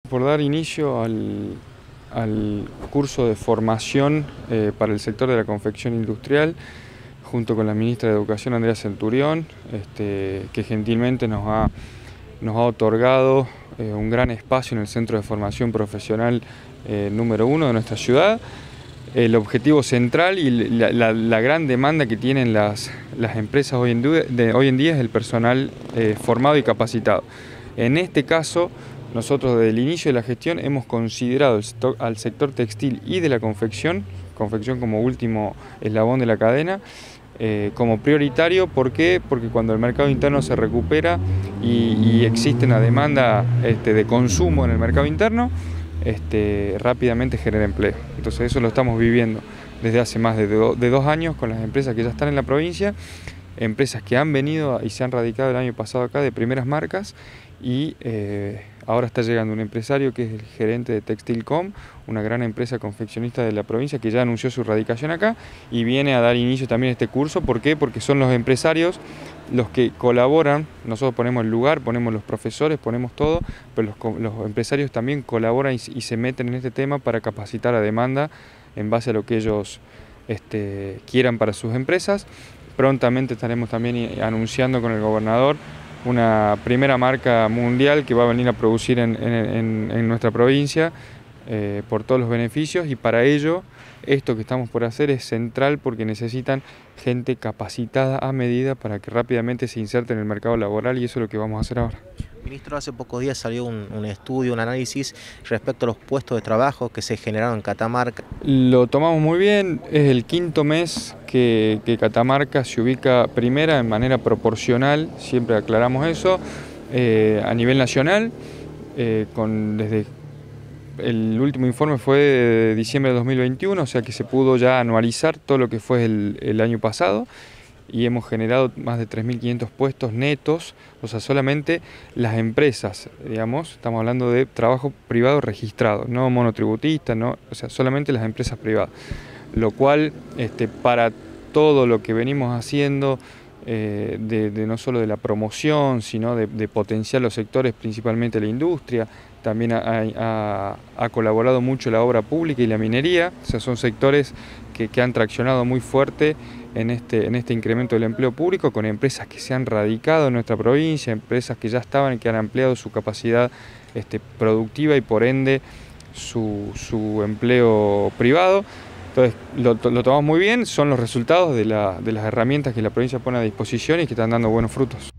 por dar inicio al curso de formación para el sector de la confección industrial, junto con la ministra de Educación, Andrea Centurión, que gentilmente nos ha otorgado un gran espacio en el Centro de Formación Profesional número 1 de nuestra ciudad. El objetivo central y la gran demanda que tienen las empresas hoy en día es el personal formado y capacitado. En este caso, nosotros desde el inicio de la gestión hemos considerado al sector textil y de la confección como último eslabón de la cadena, como prioritario. ¿Por qué? Porque cuando el mercado interno se recupera y existe una demanda de consumo en el mercado interno, rápidamente genera empleo. Entonces eso lo estamos viviendo desde hace más de 2 años con las empresas que ya están en la provincia, empresas que han venido y se han radicado el año pasado acá de primeras marcas, y ahora está llegando un empresario que es el gerente de Textilcom, una gran empresa confeccionista de la provincia que ya anunció su radicación acá y viene a dar inicio también a este curso. ¿Por qué? Porque son los empresarios los que colaboran. Nosotros ponemos el lugar, ponemos los profesores, ponemos todo, pero los empresarios también colaboran y se meten en este tema para capacitar a demanda en base a lo que ellos quieran para sus empresas. Prontamente estaremos también anunciando con el gobernador una primera marca mundial que va a venir a producir en nuestra provincia por todos los beneficios, y para ello esto que estamos por hacer es central porque necesitan gente capacitada a medida para que rápidamente se inserte en el mercado laboral, y eso es lo que vamos a hacer ahora. Ministro, hace pocos días salió un estudio, un análisis respecto a los puestos de trabajo que se generaron en Catamarca. Lo tomamos muy bien, es el 5.º mes que Catamarca se ubica primera en manera proporcional, siempre aclaramos eso, a nivel nacional, desde el último informe fue de diciembre de 2021, o sea que se pudo ya anualizar todo lo que fue el año pasado, y hemos generado más de 3.500 puestos netos, o sea, solamente las empresas, digamos, estamos hablando de trabajo privado registrado, no monotributista, no, o sea, solamente las empresas privadas, lo cual para todo lo que venimos haciendo, no solo de la promoción, sino de potenciar los sectores, principalmente la industria, también ha colaborado mucho la obra pública y la minería, o sea, son sectores que han traccionado muy fuerte en este incremento del empleo público, con empresas que se han radicado en nuestra provincia, empresas que ya estaban y que han ampliado su capacidad productiva y por ende su empleo privado. Entonces lo tomamos muy bien, son los resultados de las herramientas que la provincia pone a disposición y que están dando buenos frutos.